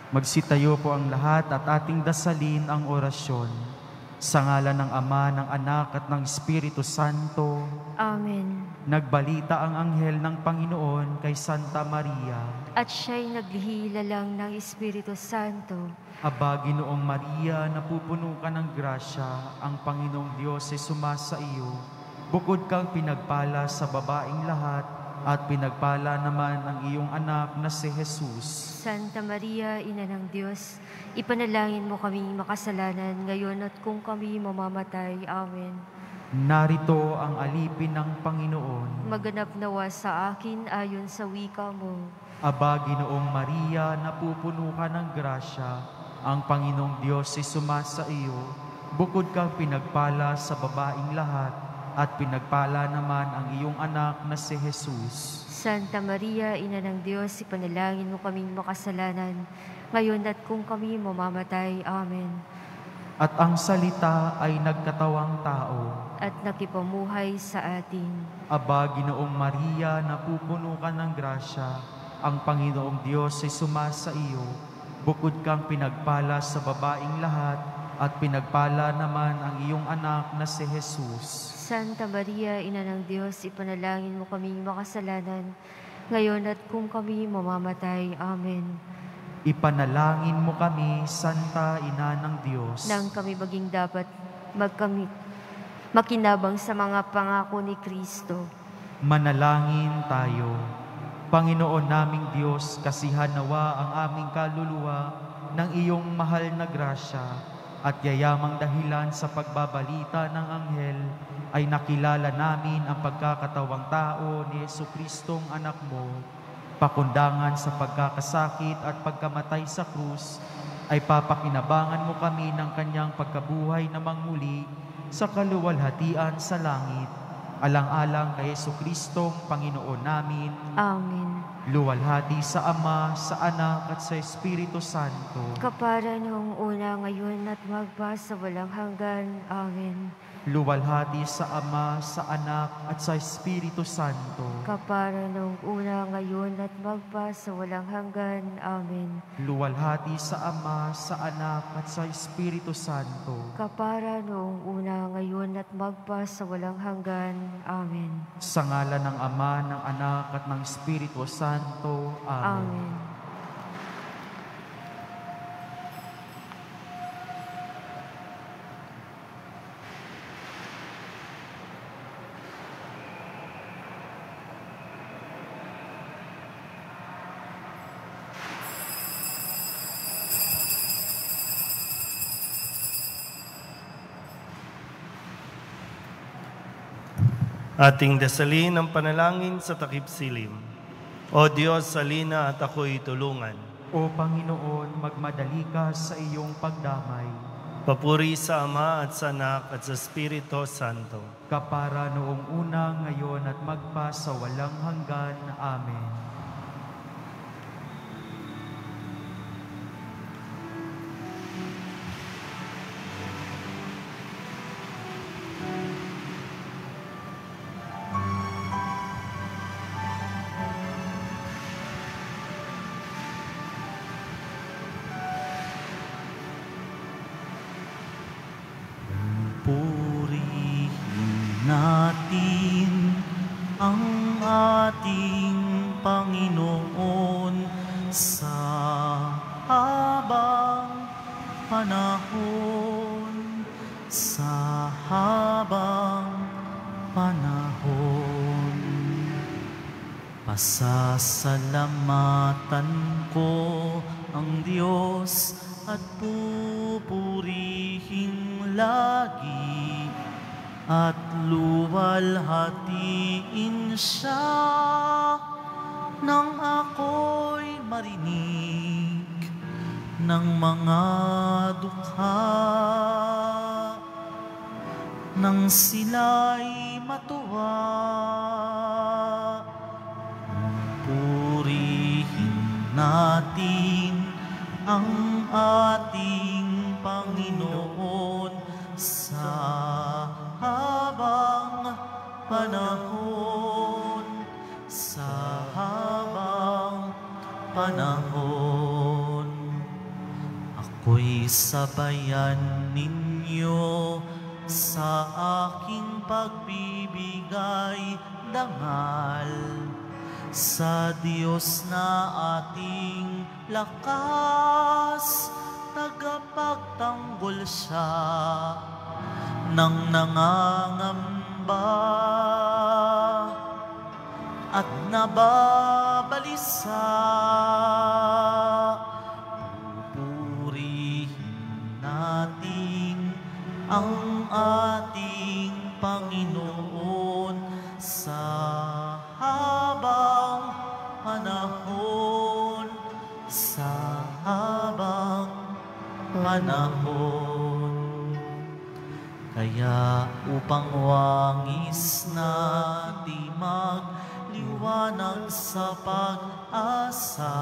Magsitayo po ang lahat at ating dasalin ang orasyon. Sa ngalan ng Ama, ng Anak at ng Espiritu Santo. Amen. Nagbalita ang anghel ng Panginoon kay Santa Maria. At siya'y naglihilalang ng Espiritu Santo. Aba, Ginoong Maria, napupuno ka ng grasya, ang Panginoong Diyos ay sumasa iyo. Bukod kang pinagpala sa babaing lahat, at pinagpala naman ang iyong anak na si Jesus. Santa Maria, Ina ng Diyos, ipanalangin mo kaming makasalanan ngayon at kung kami mamamatay. Amen. Narito ang alipin ng Panginoon. Maganap nawa sa akin ayon sa wika mo. Aba, Ginoong Maria, napupuno ka ng grasya, ang Panginoong Diyos ay sumasa iyo. Bukod kang pinagpala sa babaing lahat, at pinagpala naman ang iyong anak na si Jesus. Santa Maria, Ina ng Diyos, ipanalangin mo kaming makasalanan ngayon at kung kami mamamatay. Amen. At ang salita ay nagkatawang tao. At nakipamuhay sa atin. Aba, Ginoong Maria, napupuno ka ng grasya, ang Panginoong Diyos ay sumasa iyo. Bukod kang pinagpala sa babaing lahat, at pinagpala naman ang iyong anak na si Jesus. Santa Maria, Ina ng Diyos, ipanalangin mo kaming makasalanan ngayon at kung kami mamamatay. Amen. Ipanalangin mo kami, Santa Ina ng Diyos, nang kami maging dapat makinabang sa mga pangako ni Kristo. Manalangin tayo. Panginoon naming Diyos, kasihan nawa ang aming kaluluwa ng iyong mahal na grasya, at yayamang dahilan sa pagbabalita ng anghel ay nakilala namin ang pagkakatawang tao ni Jesucristong anak mo. Pakundangan sa pagkakasakit at pagkamatay sa krus, ay papakinabangan mo kami ng kanyang pagkabuhay na mangmuli sa kaluwalhatian sa langit. Alang-alang kay Jesucristong Panginoon namin. Amen. Luwalhati sa Ama, sa Anak at sa Espiritu Santo. Kapara noong una, ngayon at magpa sa walang hanggan. Amen. Luwalhati sa Ama, sa Anak at sa Espiritu Santo. Kapara noong una, ngayon at magpa sa walang hanggan. Amen. Luwalhati sa Ama, sa Anak at sa Espiritu Santo. Kapara noong una, ngayon at magpa sa walang hanggan. Amen. Sa ngalan ng Ama, ng Anak at ng Espiritu Santo. Amen. Amen. Ating dasalin ang panalangin sa takip silim. O Diyos, salina at ako'y tulungan. O Panginoon, magmadali ka sa iyong pagdamay. Papuri sa Ama at sa Anak at sa Espiritu Santo. Kapara noong una, ngayon at magpa sa walang hanggan. Amen. Purihin natin ang ating Panginoon sa habang panahon, sa habang panahon. Pasasalamatan ko ang Diyos at pupurihin lagi at luwalhatiin siya nang ako'y marinig ng mga dukha, nang sila'y matuwa. Purihin natin ang ating Panginoon sa habang panahon, sa habang panahon. Ako'y sabayan ninyo sa aking pagbibigay dangal sa Diyos na ating lakas, tagapagtanggol siya ng nangangamba at nababalisa. Pupurihin natin ang ating Panginoon sa habang panahon, sa habang panahon. Kaya upang wangis na di magliwanag sa pag-asa,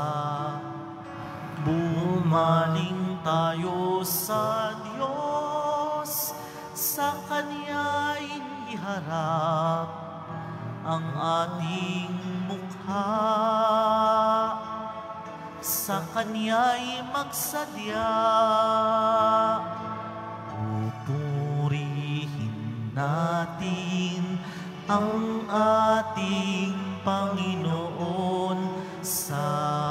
bumaling tayo sa Diyos, sa Kanya'y iharap ang ating mukha, sa Kanya'y magsadya. Pupurihin natin ang ating Panginoon sa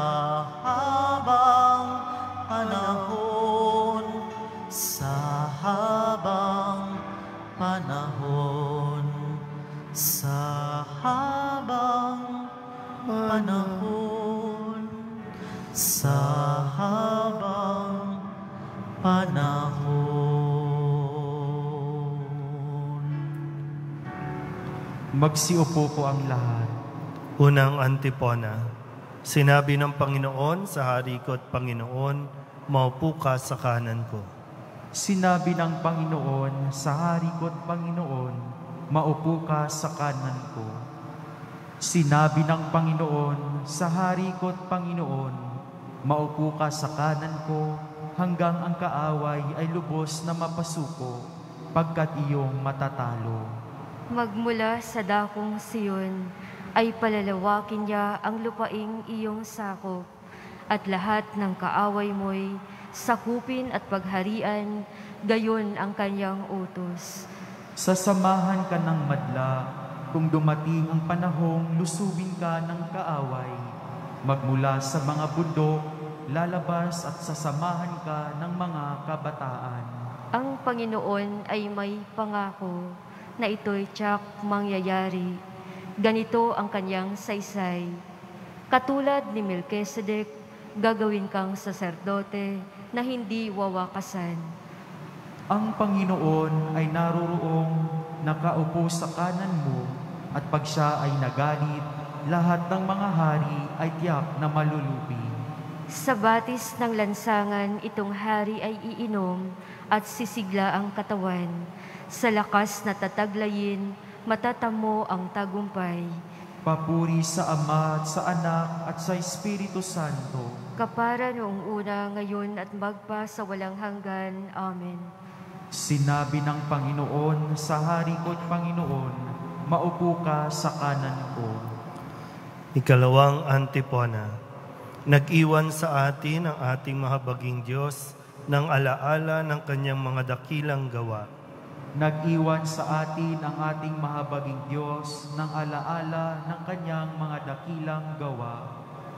habang panahon, sa habang panahon, sa habang panahon, sa habang panahon. Magsiupo po ang lahat. Unang antipona. Sinabi ng Panginoon sa hari ko at Panginoon, maupo ka sa kanan ko. Sinabi ng Panginoon sa hari ko at Panginoon, maupo ka sa kanan ko. Sinabi ng Panginoon sa hari ko at Panginoon, maupo ka sa kanan ko hanggang ang kaaway ay lubos na mapasuko pagkat iyong matatalo. Magmula sa dakong Siyon ay palalawakin niya ang lupaing iyong sakop, at lahat ng kaaway mo'y sakupin at pagharian, gayon ang kanyang utos. Sasamahan ka ng madla kung dumating ang panahong lusubin ka ng kaaway. Magmula sa mga bundok, lalabas at sasamahan ka ng mga kabataan. Ang Panginoon ay may pangako na ito'y tiyak mangyayari. Ganito ang kanyang saysay. Katulad ni Melchizedek, gagawin kang saserdote na hindi wawakasan. Ang Panginoon ay naroroong nakaupo sa kanan mo, at pag siya ay nagalit, lahat ng mga hari ay tiyak na malulupi. Sa batis ng lansangan, itong hari ay iinom at sisigla ang katawan. Sa lakas na tataglayin, matatamo ang tagumpay. Papuri sa Ama at sa Anak at sa Espiritu Santo. Kapara noong una, ngayon at magpa sa walang hanggan. Amen. Sinabi ng Panginoon sa hari ko at Panginoon, maupo ka sa kanan ko. Ikalawang antipona. Nag-iwan sa atin ang ating mahabaging Diyos ng alaala ng kanyang mga dakilang gawa. Nag-iwan sa atin ang ating mahabaging Diyos ng alaala ng kanyang mga dakilang gawa.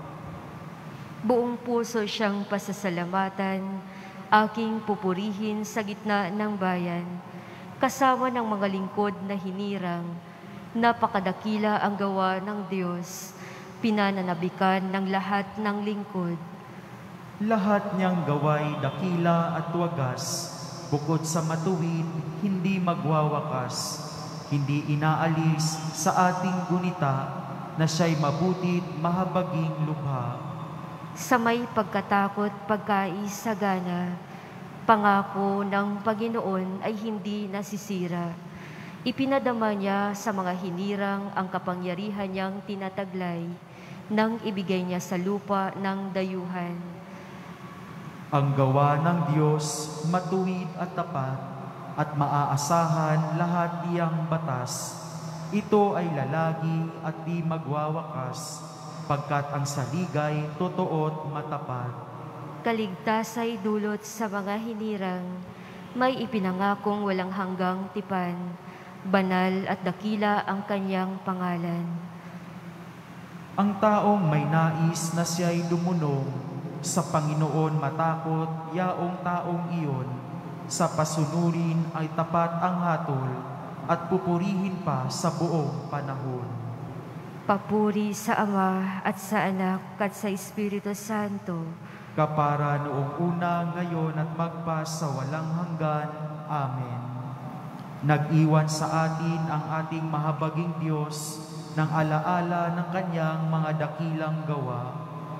Buong puso siyang pasasalamatan, aking pupurihin sa gitna ng bayan. Kasama ng mga lingkod na hinirang, napakadakila ang gawa ng Diyos, pinananabikan ng lahat ng lingkod. Lahat niyang gaway dakila at wagas, bukod sa matuwid, hindi magwawakas, hindi inaalis sa ating gunita na siya'y mabutit mahabaging lubha. Sa may pagkatakot, pagkaisagana, pangako ng Panginoon ay hindi nasisira. Ipinadama niya sa mga hinirang ang kapangyarihan niyang tinataglay nang ibigay niya sa lupa ng dayuhan. Ang gawa ng Diyos matuwid at tapat, at maaasahan lahat iyang batas. Ito ay lalagi at di magwawakas, pagkat ang saligay totoo at matapat. kaligtasay dulot sa mga hinirang, may ipinangakong walang hanggang tipan, banal at dakila ang kanyang pangalan. Ang taong may nais na siya'y lumunong, sa Panginoon matakot, yaong taong iyon, sa pasunurin ay tapat ang hatol, at pupurihin pa sa buong panahon. Papuri sa Ama at sa Anak at sa Espiritu Santo, Kapara noong una, ngayon at magpa sa walang hanggan. Amen. Nag-iwan sa atin ang ating mahabaging Diyos ng alaala ng kanyang mga dakilang gawa.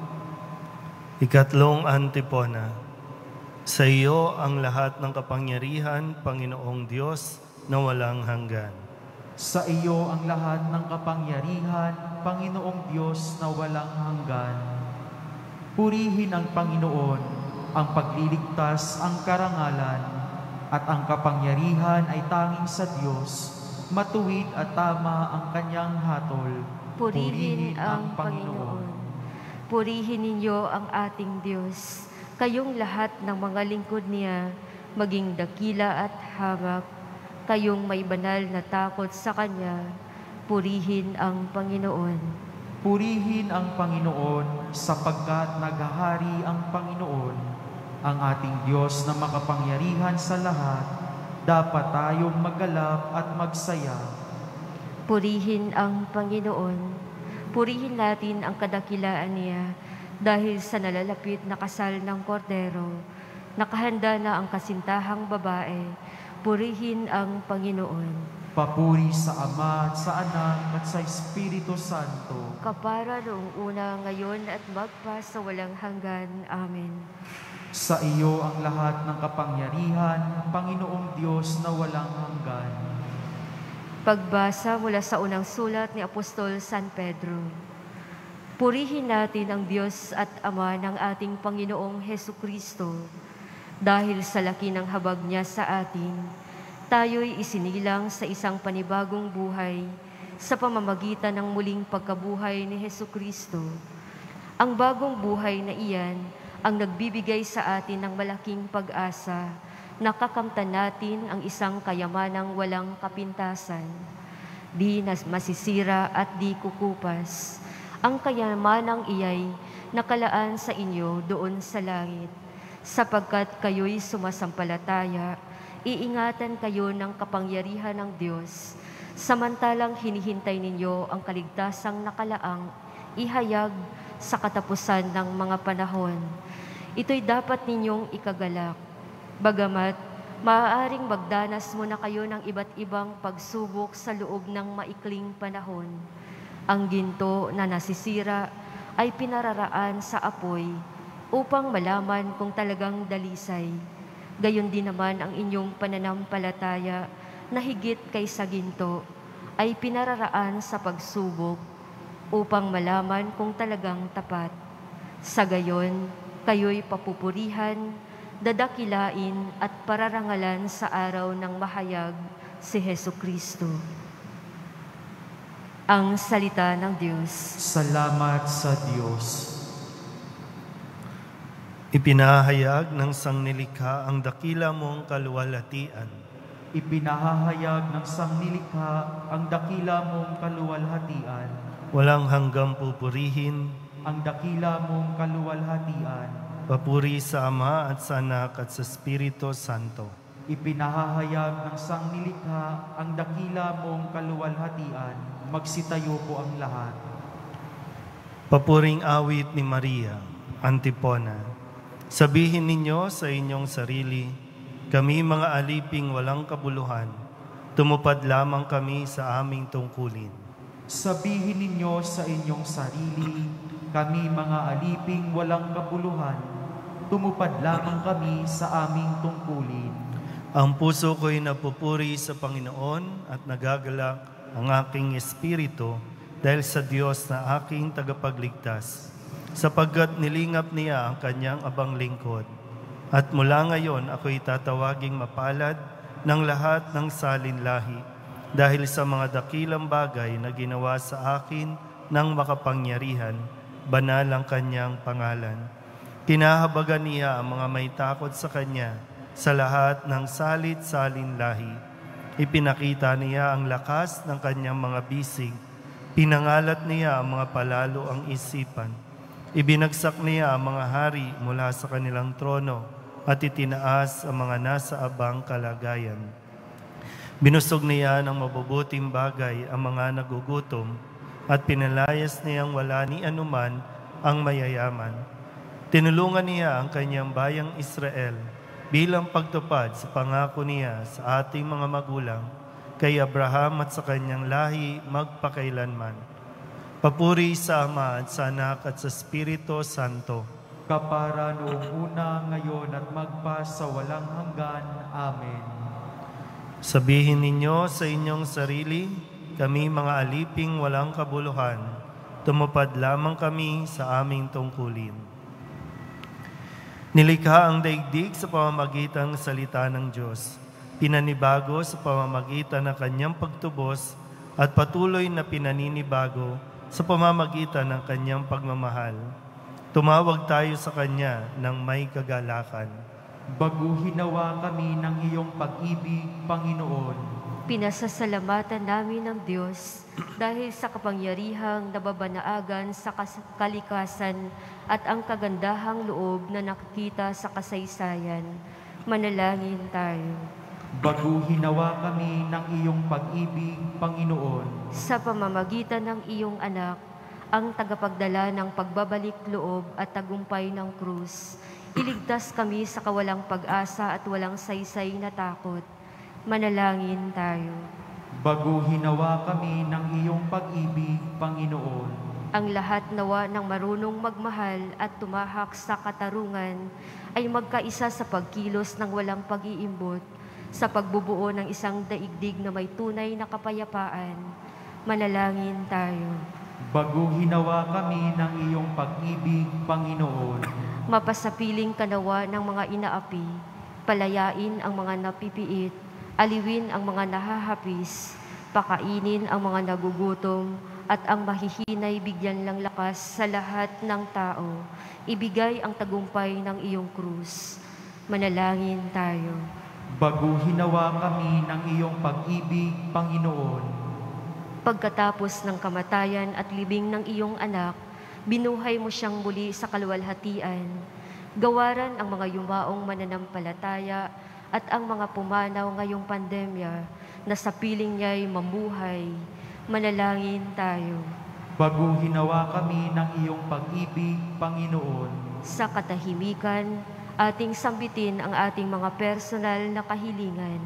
Ikatlong antipona. Sa iyo ang lahat ng kapangyarihan, Panginoong Diyos, na walang hanggan. Sa iyo ang lahat ng kapangyarihan, Panginoong Diyos na walang hanggan. Purihin ang Panginoon, ang pagliligtas, ang karangalan, at ang kapangyarihan ay tanging sa Diyos. Matuwid at tama ang kanyang hatol. purihin ang Panginoon. Purihin ninyo ang ating Diyos, kayong lahat ng mga lingkod niya, maging dakila at hamak, kayong may banal na takot sa Kanya, purihin ang Panginoon. Purihin ang Panginoon, sapagkat naghahari ang Panginoon, ang ating Diyos na makapangyarihan sa lahat. Dapat tayong magalak at magsaya. Purihin ang Panginoon. Purihin natin ang kadakilaan niya dahil sa nalalapit na kasal ng kordero. Nakahanda na ang kasintahang babae. Purihin ang Panginoon. Papuri sa Ama at sa Anak at sa Espiritu Santo. Kapara noong una, ngayon at magpa sa walang hanggan. Amen. Sa iyo ang lahat ng kapangyarihan, Panginoong Diyos na walang hanggan. Pagbasa mula sa unang sulat ni Apostol San Pedro. Purihin natin ang Diyos at Ama ng ating Panginoong Hesukristo. Dahil sa laki ng habag niya sa atin, tayo'y isinilang sa isang panibagong buhay sa pamamagitan ng muling pagkabuhay ni Hesukristo. Ang bagong buhay na iyan ang nagbibigay sa atin ng malaking pag-asa, nakakamtan natin ang isang kayamanang walang kapintasan, di masisira at di kukupas. Ang kayamanang iyay nakalaan sa inyo doon sa langit, sapagkat kayo'y sumasampalataya, iingatan kayo ng kapangyarihan ng Diyos, samantalang hinihintay ninyo ang kaligtasang nakalaang ihayag sa katapusan ng mga panahon. Ito'y dapat ninyong ikagalak. Bagamat maaaring magdanas muna kayo ng iba't ibang pagsubok sa loob ng maikling panahon, ang ginto na nasisira ay pinararaan sa apoy upang malaman kung talagang dalisay. Gayon din naman ang inyong pananampalataya na higit kaysa ginto ay pinararaan sa pagsubok upang malaman kung talagang tapat. Sa gayon, kayo'y papupurihan, dadakilain at pararangalan sa araw ng mahayag si Hesukristo. Ang salita ng Diyos. Salamat sa Diyos. Ipinahayag ng sangnilikha ang dakila mong kaluwalhatian. Ipinahahayag ng sangnilikha ang dakila mong kaluwalhatian. Walang hanggang pupurihin, Ang dakila mong kaluwalhatian. papuri sa Ama at sa Anak at sa Espiritu Santo. Ipinahahayag ng sangnilikha ang dakila mong kaluwalhatian. Magsitayo po ang lahat. Papuring awit ni Maria, antipona. Sabihin ninyo sa inyong sarili, kami mga aliping walang kabuluhan, tumupad lamang kami sa aming tungkulin. Sabihin ninyo sa inyong sarili, kami mga aliping walang kabuluhan, tumupad lamang kami sa aming tungkulin. Ang puso ko'y napupuri sa Panginoon at nagagalak ang aking espiritu dahil sa Diyos na aking tagapagligtas, sapagkat nilingap niya ang kanyang abang lingkod. At mula ngayon ako'y tatawaging mapalad ng lahat ng salinlahi dahil sa mga dakilang bagay na ginawa sa akin ng makapangyarihan, banal ang kanyang pangalan. Kinahabagan niya ang mga may takot sa kanya sa lahat ng salit-salin lahi. Ipinakita niya ang lakas ng kanyang mga bisig. Pinangalat niya ang mga palalo ang isipan. Ibinagsak niya ang mga hari mula sa kanilang trono at itinaas ang mga nasa abang kalagayan. Binusog niya ng mabubuting bagay ang mga nagugutom at pinalayas niyang wala ni anuman ang mayayaman. Tinulungan niya ang kanyang bayang Israel bilang pagtupad sa pangako niya sa ating mga magulang, kay Abraham at sa kanyang lahi magpakailanman. Papuri sa Ama at sa Anak at sa Espiritu Santo. Kapara noong una, ngayon at magpa sa walang hanggan. Amen. Sabihin ninyo sa inyong sarili, kami mga aliping walang kabuluhan, tumupad lamang kami sa aming tungkulin. Nilikha ang daigdig sa pamamagitan ng salita ng Diyos. Pinanibago sa pamamagitan ng kanyang pagtubos at patuloy na pinaninibago sa pamamagitan ng kanyang pagmamahal. Tumawag tayo sa kanya ng may kagalakan. Baguhin nawa kami ng iyong pag-ibig, Panginoon. Pinasasalamatan namin ng Diyos dahil sa kapangyarihang nababanaagan sa kalikasan at ang kagandahang loob na nakikita sa kasaysayan. Manalangin tayo. Baguhin nawa kami ng iyong pag-ibig, Panginoon. Sa pamamagitan ng iyong anak, ang tagapagdala ng pagbabalik loob at tagumpay ng krus, iligtas kami sa kawalang pag-asa at walang saysay na takot. Manalangin tayo. Baguhin nawa kami ng iyong pag-ibig, Panginoon. Ang lahat nawa ng marunong magmahal at tumahak sa katarungan ay magkaisa sa pagkilos ng walang pag-iimbot, sa pagbubuo ng isang daigdig na may tunay na kapayapaan. Manalangin tayo. Baguhin nawa kami ng iyong pag-ibig, Panginoon. Mapasapiling kanawa ng mga inaapi, palayain ang mga napipiit, aliwin ang mga nahahapis, pakainin ang mga nagugutom, at ang mahihinay bigyan ng lakas sa lahat ng tao. Ibigay ang tagumpay ng iyong krus. Manalangin tayo. Baguhin nawa kami ng iyong pag-ibig, Panginoon. Pagkatapos ng kamatayan at libing ng iyong anak, binuhay mo siyang muli sa kaluwalhatian. Gawaran ang mga yumaong mananampalataya at ang mga pumanaw ngayong pandemya na sa piling niya'y mamuhay. Manalangin tayo. Baguhin nawa kami ng iyong pag-ibig, Panginoon. Sa katahimikan, ating sambitin ang ating mga personal na kahilingan.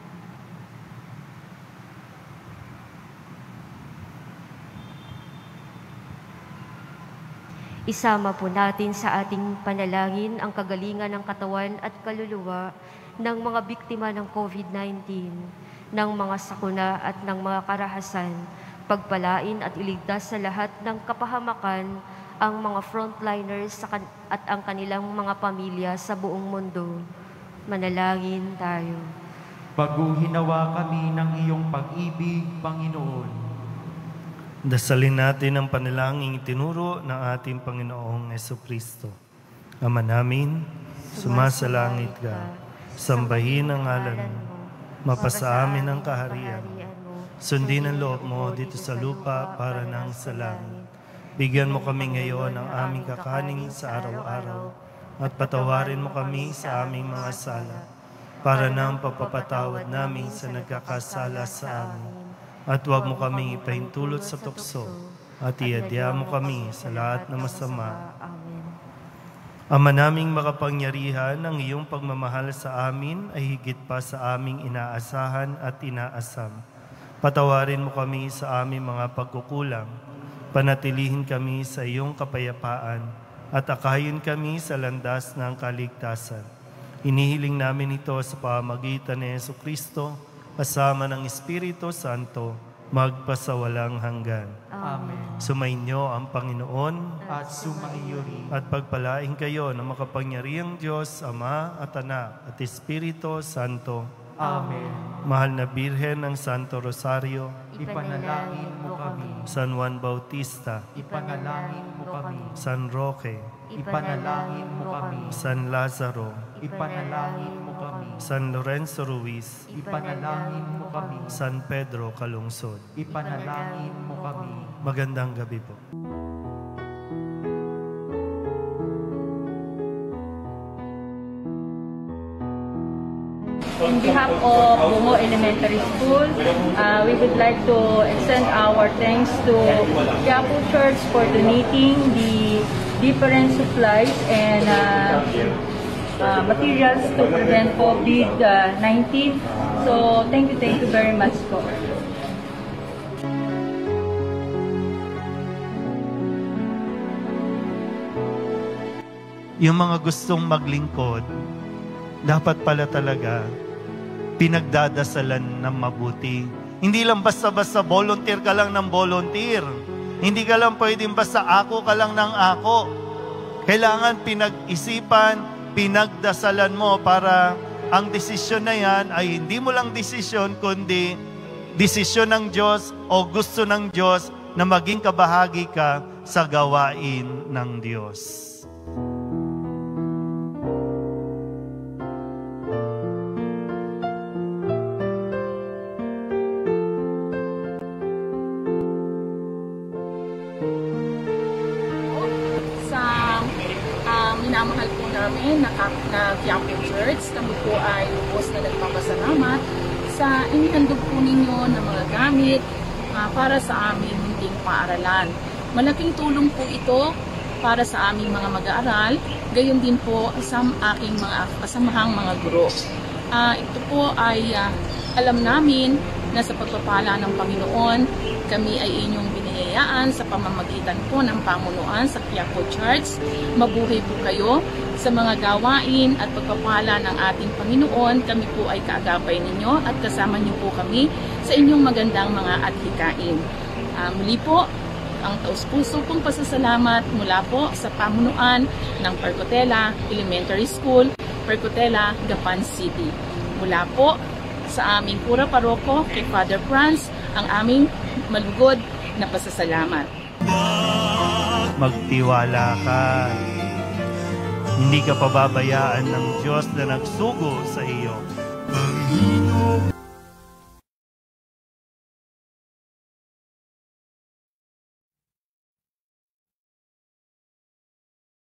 Isama po natin sa ating panalangin ang kagalingan ng katawan at kaluluwa ng mga biktima ng COVID-19, ng mga sakuna at ng mga karahasan, pagpalain at iligtas sa lahat ng kapahamakan ang mga frontliners at ang kanilang mga pamilya sa buong mundo. Manalangin tayo. Baguhin nawa kami ng iyong pag-ibig, Panginoon. Dasalin natin ang panalangin itinuro ng ating Panginoong Jesucristo. Ama namin, sumasalangit ka, sambahin ang ngalan mo, mapasa amin ang kaharian mo, sundin ang loob mo dito sa lupa para nang sa langit. Bigyan mo kami ngayon ng aming kakanin sa araw-araw at patawarin mo kami sa aming mga sala para nang papapatawad namin sa nagkakasala sa amin. At huwag mo kami ipahintulot sa tukso at iadya mo kami sa lahat na masama. Amen. Ama naming makapangyarihan, ang iyong pagmamahal sa amin ay higit pa sa aming inaasahan at inaasam. Patawarin mo kami sa aming mga pagkukulang. Panatilihin kami sa iyong kapayapaan at akayin kami sa landas ng kaligtasan. Inihiling namin ito sa pamamagitan ni Jesucristo, kasama ng Espiritu Santo, magpasawalang hanggan. Amen. Sumainyo ang Panginoon At sumaiyo rin. at pagpalain kayo ng makapangyarihang Diyos, Ama at Anak at Espiritu Santo. Amen. Mahal na Birhen ng Santo Rosario, Ipanalangin mo kami. San Juan Bautista, Ipanalangin mo kami. San Roque, ipanalangin mo kami. San Lazaro, Ipanalangin mo kami. San Lorenzo Ruiz, Ipanalangin mo kami. San Pedro Calungsod. Ipanalangin mo kami. Magandang gabi po. In behalf of Bungo Elementary School, we would like to extend our thanks to Quiapo Church for donating the different supplies and materials to prevent COVID-19. So, thank you very much po. Yung mga gustong maglingkod, dapat pala talaga pinagdadasalan ng mabuti. Hindi lang basta-basta volunteer ka lang ng volunteer. Hindi ka lang pwedeng basta ako ka lang ng ako. Kailangan pinag-isipan, pinagdasalan mo para ang desisyon na yan ay hindi mo lang desisyon, kundi desisyon ng Diyos o gusto ng Diyos na maging kabahagi ka sa gawain ng Diyos. Minamahal po namin na Quiapo Church. Kami po ay lubos na nagpapasalamat sa inihandog po ninyo ng mga gamit para sa aming munting paaralan. Malaking tulong po ito para sa aming mga mag-aaral, gayon din po sa aking mga kasamahang mga guro. Ito po ay alam namin na sa pagpapala ng Panginoon, kami ay inyong biniyayaan sa pamamagitan po ng pamunuan sa Quiapo Church. Mabuhay po kayo sa mga gawain at pagpapala ng ating Panginoon. Kami po ay kaagapay ninyo at kasama niyo po kami sa inyong magandang mga adhikain. Muli po, ang taus-puso pong pasasalamat mula po sa pamunuan ng Percotela Elementary School, Percotela, Gapan City. Mula po sa aming pura paroko kay Father Franz, ang aming malugod na pasasalamat. Magtiwala ka. Hindi ka pababayaan ng Diyos na nagsugo sa iyo.